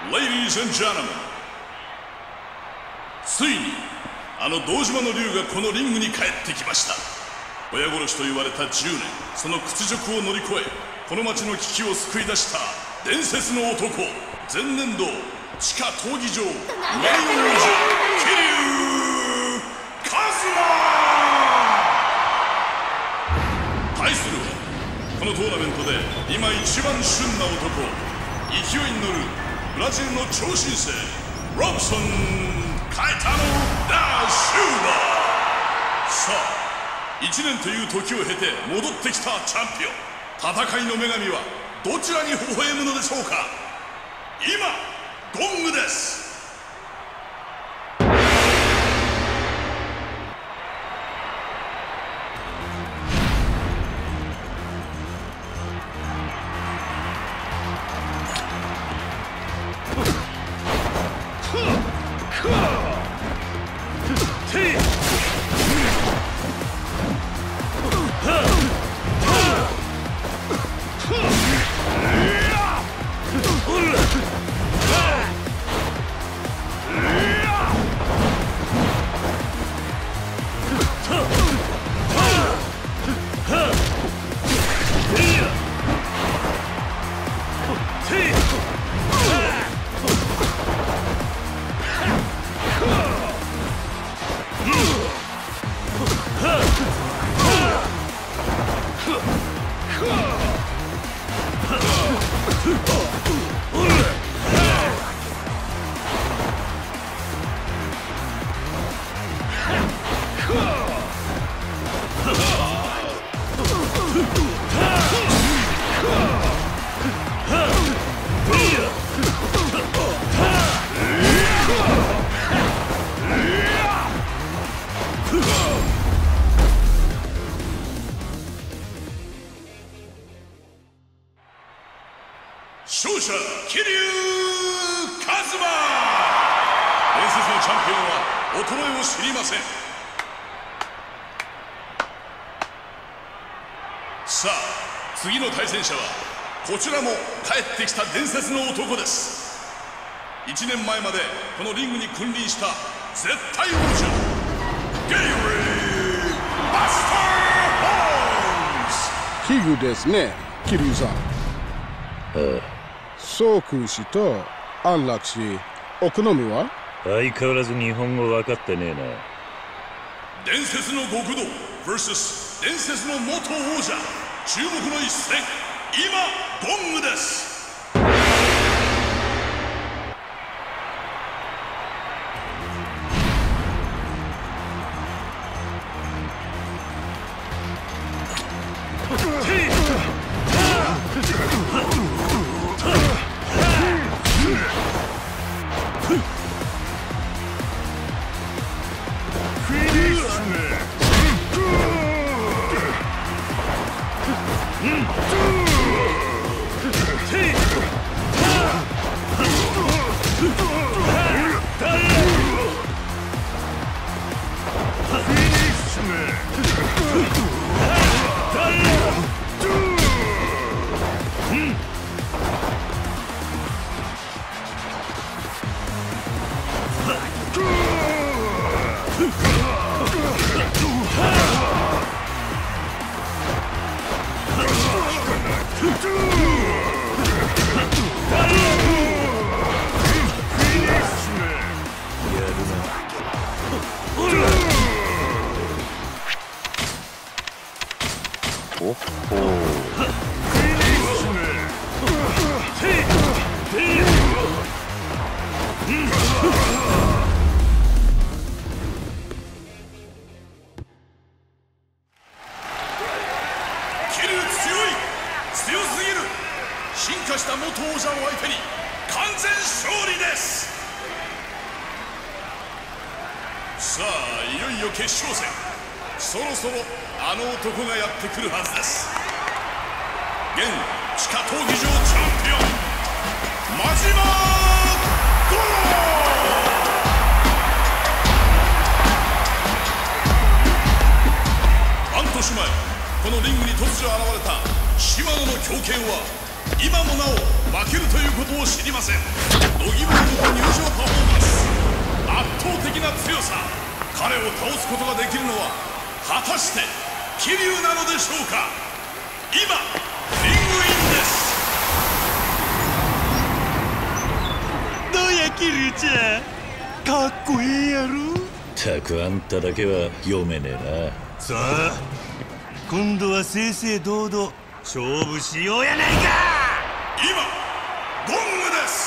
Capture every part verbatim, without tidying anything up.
Ladies and gentlemen、 ついにあの堂島の竜がこのリングに帰ってきました。親殺しと言われたじゅうねん、その屈辱を乗り越えこの町の危機を救い出した伝説の男、前年度地下闘技場メイン王者桐生一馬。対するはこのトーナメントで今一番旬な男、勢いに乗るブラジルの超新星ロブソン・カイタノ・ダ・シューバー。さあいちねんという時を経て戻ってきたチャンピオン、戦いの女神はどちらに微笑むのでしょうか。今ゴングです。勝者桐生一馬。伝説のチャンピオンは衰えを知りません。さあ次の対戦者はこちらも帰ってきた伝説の男です。いちねんまえまでこのリングに君臨した絶対王者ゲイリー・バスター・ホームズ。 奇遇ですね、桐生さん。ああ、そう君氏と安楽氏、お好みは？ 相変わらず日本語分かってねえな。 伝説の極道 ブイエス 伝説の元王者、注目の一戦、今ゴングです。進化した元王者を相手に完全勝利です。さあいよいよ決勝戦、そろそろあの男がやってくるはずです。現地下闘技場チャンピオンマジマゴロ。半年前このリングに突如現れた島野の狂犬は今もなお負けるということを知りません。度肝を抜く入場パフォーマンス、圧倒的な強さ。彼を倒すことができるのは果たして桐生なのでしょうか。今リングインです。 どうや桐生ちゃん、かっこいいやろ。 たくあんただけは読めねえな。 さあ今度は正々堂々勝負しようやないか。 今ゴングです。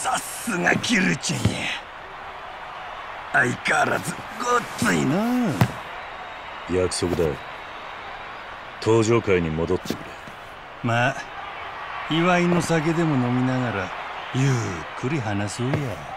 さすがキルちゃんや。相変わらずごっついな。 約束だ。登場会に戻ってくれ。 まあ祝いの酒でも飲みながらゆっくり話そうや。